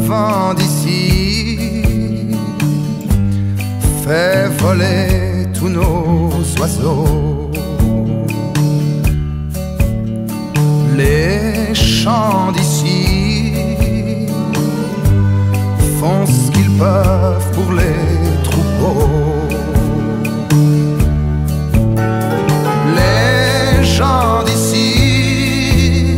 vent d'ici fait voler tous nos oiseaux. Les chants d'ici font ce qu'ils peuvent pour les troupeaux. Les gens d'ici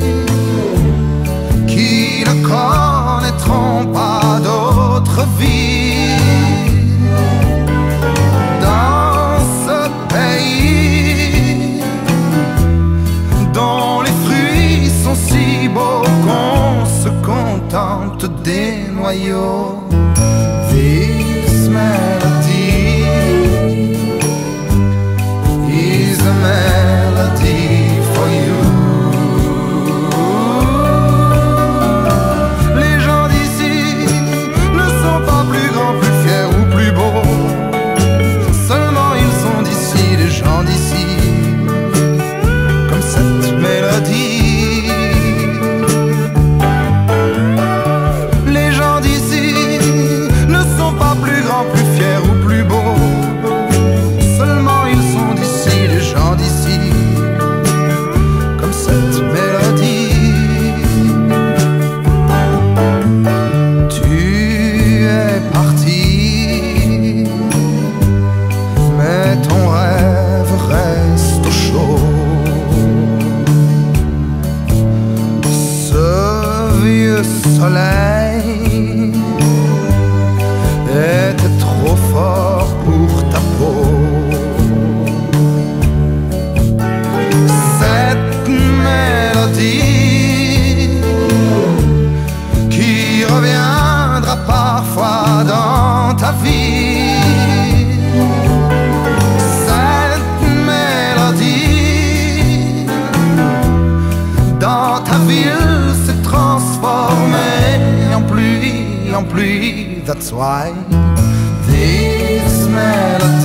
qui ne connaîtront pas d'autre vie dans ce pays dont les fruits sont si beaux qu'on se contente des noyaux. This melody is a melody for you. Les gens d'ici ne sont pas plus grands, plus fiers ou plus beaux. Seulement ils sont d'ici, les gens d'ici, comme cette mélodie. Les gens d'ici ne sont pas plus grands, plus fiers ou plus beaux. Seulement ils sont d'ici, les gens d'ici, comme cette mélodie. Tu es parti, mais ton rêve reste au chaud. Ce vieux soleil était trop fort pour ta peau. Cette mélodie qui reviendra parfois dans ta vie. Cette mélodie dans ta ville s'est transformée en pluie, en pluie. That's why this melody